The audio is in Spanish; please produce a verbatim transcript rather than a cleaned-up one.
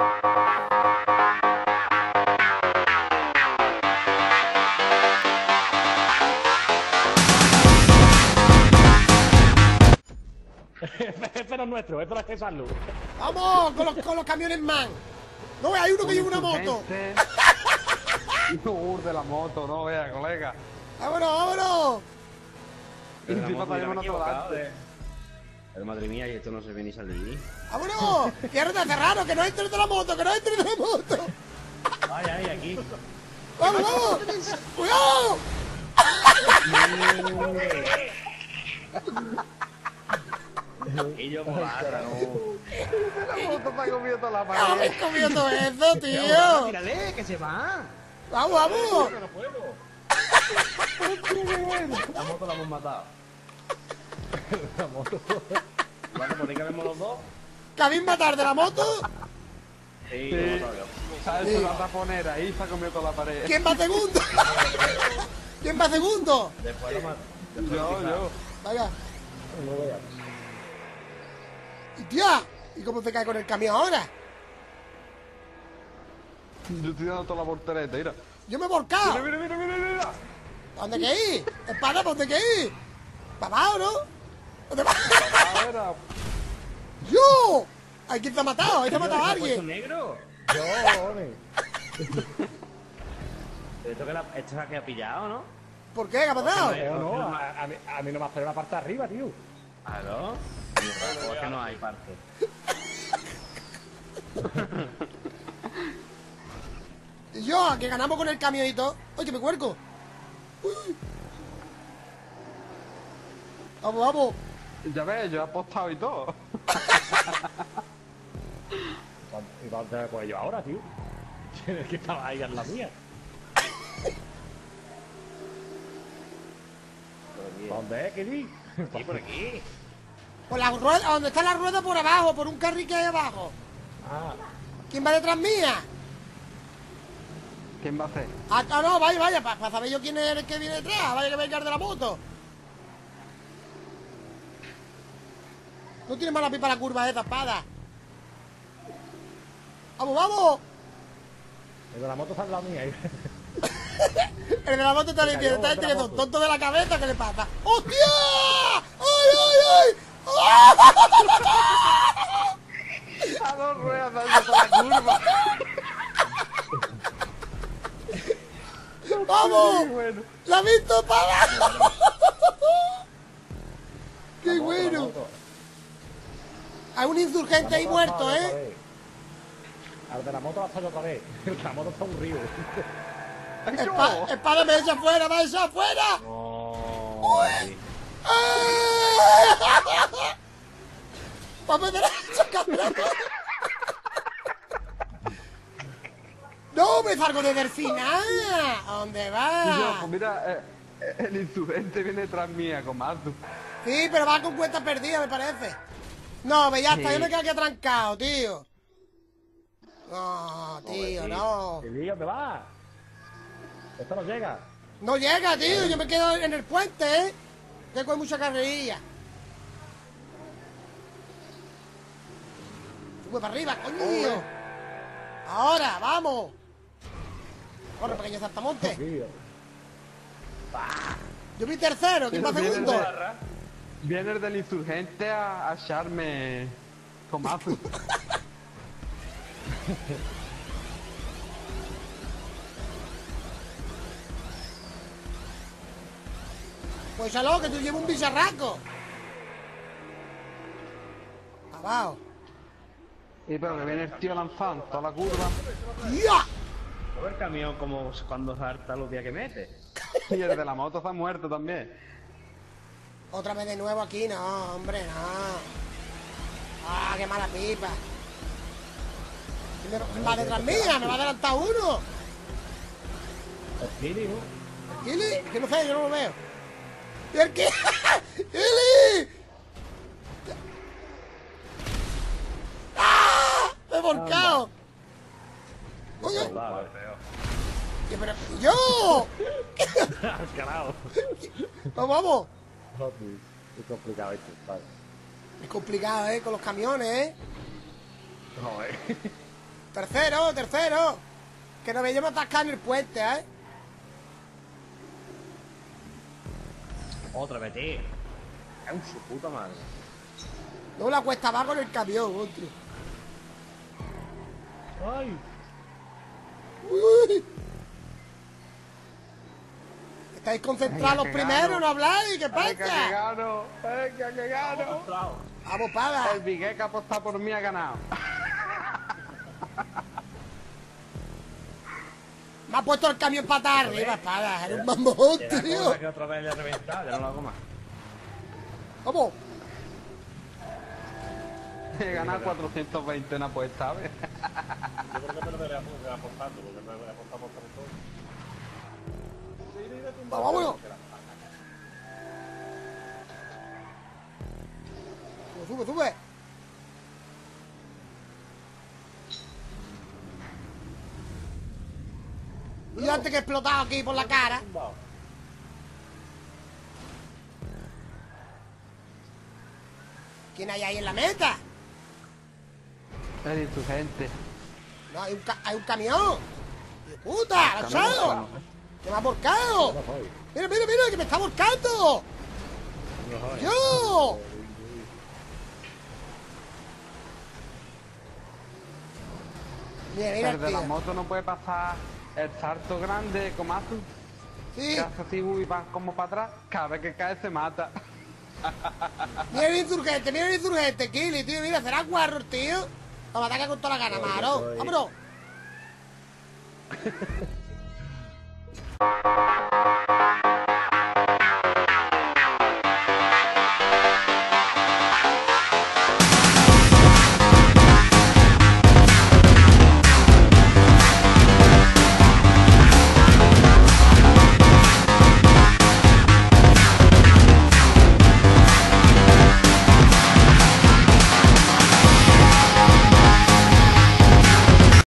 Este no es nuestro, esto es de Sanlu. ¡Vamos! Con los, con los camiones man. No, hay uno que lleva una moto. No de la moto, no vea, colega. ¡Vámonos, vámonos! Y encima tenemos una volante. Pero madre mía, y esto no se viene ni salir. ¡Vámonos! ¡Ciérrate, Cerrano! ¡Que no entres de la moto! ¡Que no entres de la moto! Ay, ay, aquí. ¡Vamos, vamos! ¡Cuidado! Y yo por la no. La moto está comiendo la ¡Ah, me pared. he comido todo eso, tío! Mírale, que se va. ¡Vamos, vamos! No puedo. La moto la hemos matado. La moto. Vale, por ahí que vemos los dos. ¿Que habéis matado de la moto? Sí, Sí. lo hemos matado yo. ¿Sabes? Sí. La taponera, ahí se ha comido toda la pared. ¿Quién va segundo? ¿Quién va segundo? Después lo mato. Yo, yo. Vaya. No voy a... Y tía, ¿y cómo te cae con el camión ahora? Yo estoy dando toda la voltereta, mira. Yo me he volcado. Mira, mira, mira, mira, mira. ¿A dónde que ir? Espada, ¿para dónde que ir? ¿Para abajo, no? ¿Dónde va? A ver, a- ¡Yo! ¿Hay quien te ha matado? ¿Hay te ha matado a ¿Te has puesto alguien? negro? Yo, hombre. Esto que la, esto es la que ha pillado, ¿no? ¿Por qué? ¿Qué ha pasado? No, no, a, a mí, a mí no me has traído la parte de arriba, tío. Claro. Es que no hay parte. Y yo, que ganamos con el camionito. ¡Ay, que me cuerco! Uy. Vamos, vamos. Ya ves, yo he apostado y todo. ¿Y dónde me puedo yo ahora, tío? Es que estaba ahí en la mía. ¿Dónde es, Kiri? Sí, por aquí. Por la rueda, donde está la rueda por abajo, por un carril que hay abajo. Ah, ¿Quién va detrás mía? ¿Quién va a hacer? Ah, ah, no, vaya, vaya, para saber yo quién es el que viene detrás. Vaya que venga el de la moto. No tiene mala pipa la curva esta espada. ¡Vamos, vamos! el de la moto está al lado mía. El de la moto está limpiando, está cayó, este que otra son moto. tonto de la cabeza, ¿qué le pasa? ¡Hostia! ¡Ay, ay, ay! A dos ruedas dando toda la curva. ¡Vamos! Qué bueno. ¡La he visto para abajo! ¡Qué bueno! Hay un insurgente ahí muerto, ¿eh? Al de la moto la salgo otra vez. El de la moto está aburrido. Espa ¡Espada, me echa afuera, me echa afuera! No. Sí. ¡Vamos derecho, cabrón! ¡No, me salgo de Delfina! ¿A dónde Y yo, va? pues mira, eh, eh, el insurgente viene detrás mía con Mazdu. Sí, pero va con cuenta perdida, me parece. No, ve, ya está, Sí. yo me quedo aquí atrancado, tío. No, tío, no. ¿Y dónde va? Esto no llega. No llega, tío, yo me quedo en el puente, ¿eh? Tengo mucha carrerilla. Sube para arriba, coño. Ahora, vamos. Corre, pequeño saltamonte. Tío. Yo vi tercero, ¿quién va Viene segundo? de- Viene el del insurgente a, a echarme con Mazdu. Pues aló, que tú llevas un bicharraco. Abajo. Y pero que viene el tío lanzando toda la curva. ¡Ya! A ver el camión como cuando salta los días que mete. Y el de la moto está muerto también. Otra vez de nuevo aquí, no, hombre, no. Ah, qué mala pipa. Me va detrás mía, me va a adelantar uno. El Kiri, ¿no? ¿Kili? Que no sé, yo no lo veo. ¿Y el qué? ¡Kili! ¡Ah! ¡Me he volcado! Oye, Vale, feo. ¿qué, pero yo? Al carajo. Vamos, vamos. No, tío. Es complicado esto, vale. Es complicado, ¿eh? Con los camiones, ¿eh? Joder. Tercero, tercero. Que nos vayamos a atascar en el puente, ¿eh? Otra vez, tío. Es un su puta madre. No, la cuesta abajo en el camión, otro. ¡Ay! Uy. ¿Estáis concentrados los primeros? ¿No habláis? ¿Qué Venga, que pasa? gano. Venga, que gano. Vamos, paga. El Vigué que aposta por mí ha ganado. Me ha puesto el camión para arriba, espada. Eres un mamón, Será tío. cosa que otra vez le he reventado, ya no lo hago más. ¿Cómo? He ganado cuatrocientos veinte en apuesta, ¿sabes? Yo creo que perderé apostando, porque me apostamos por todo. Vamos, vámonos. Sube, sube, sube. Y antes que he explotado aquí por la cara. ¿Quién hay ahí en la meta? El insurgente. No, hay un, ca hay un camión. ¡Hijo puta! ¡Lanzado! ¡Que me ha volcado! ¡Mira, mira, mira! ¡Que me está volcando! ¡Yo! Mira, mira, El de la tío. moto no puede pasar el salto grande como hace. Sí. Que hace así y va como para atrás. Cada vez que cae se mata. Mira el insurgente, mira el insurgente, Kili, tío, mira, será guarro el tío. Vamos, ataca con toda la gana, Maro. Vámonos.